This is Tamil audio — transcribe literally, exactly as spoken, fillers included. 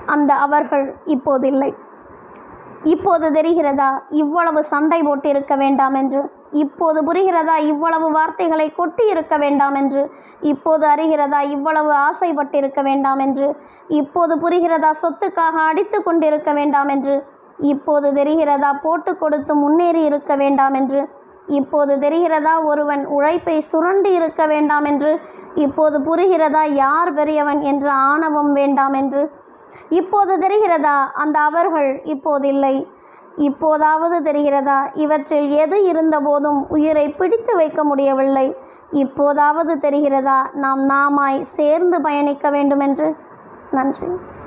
அந்த அவர்கள் இப்போதில்லை. இப்போது தெரிகிறதா இவ்வளவு சண்டை போட்டு இருக்க வேண்டாம் என்று? இப்போது புரிகிறதா இவ்வளவு வார்த்தைகளை கொட்டி இருக்க வேண்டாம் என்று? இப்போது அறிகிறதா இவ்வளவு ஆசைப்பட்டிருக்க வேண்டாம் என்று? இப்போது புரிகிறதா சொத்துக்காக அடித்து கொண்டிருக்க வேண்டாம் என்று? இப்போது தெரிகிறதா போட்டு கொடுத்து முன்னேறி இருக்க வேண்டாம் என்று? இப்போது தெரிகிறதா ஒருவன் உழைப்பை சுரண்டி இருக்க வேண்டாம் என்று? இப்போது புரிகிறதா யார் பெரியவன் என்ற ஆணவம் வேண்டாம் என்று? இப்போது தெரிகிறதா அந்த அவர்கள் இப்போதில்லை. இப்போதாவது தெரிகிறதா இவற்றில் எது இருந்தபோதும் உயிரை பிடித்து வைக்க முடியவில்லை? இப்போதாவது தெரிகிறதா நாம் நாமாய் சேர்ந்து பயணிக்க வேண்டுமென்று? நன்றி.